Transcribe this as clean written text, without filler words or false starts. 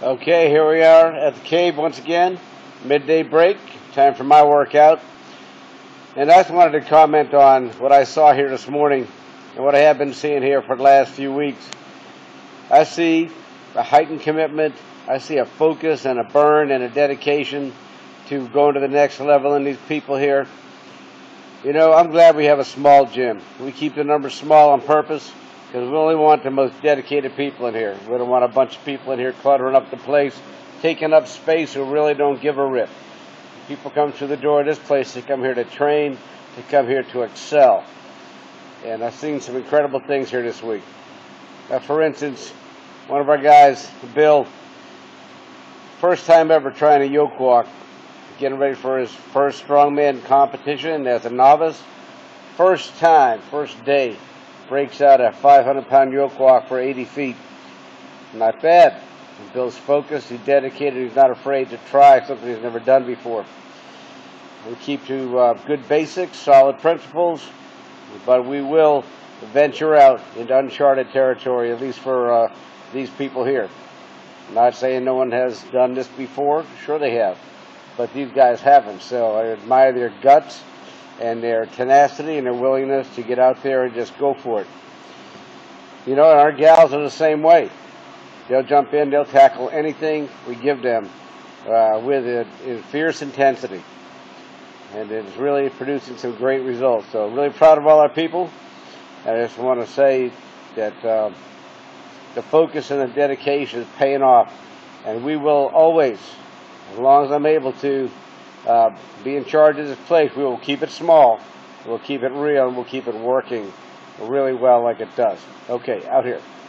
Okay, here we are at the cave once again. Midday break, time for my workout. And I just wanted to comment on what I saw here this morning and what I have been seeing here for the last few weeks. I see a heightened commitment. I see a focus and a burn and a dedication to going to the next level in these people here. You know, I'm glad we have a small gym. We keep the numbers small on purpose because we only want the most dedicated people in here. We don't want a bunch of people in here cluttering up the place, taking up space who really don't give a rip. People come through the door of this place, they come here to train, they come here to excel. And I've seen some incredible things here this week. For instance, one of our guys, Bill, first time ever trying a yoke walk, getting ready for his first strongman competition as a novice. First time, first day, breaks out a 500-pound yoke walk for 80 feet. Not bad. Bill's focused, he's dedicated, he's not afraid to try something he's never done before. We keep to good basics, solid principles, but we will venture out into uncharted territory, at least for these people here. I'm not saying no one has done this before, sure they have, but these guys haven't, so I admire their guts and their tenacity and their willingness to get out there and just go for it. You know, and our gals are the same way. They'll jump in, they'll tackle anything we give them with it in fierce intensity. And it's really producing some great results. So really proud of all our people. And I just want to say that the focus and the dedication is paying off. And we will always, as long as I'm able to, be in charge of this place, we will keep it small, we'll keep it real, and we'll keep it working really well like it does. Okay, out here.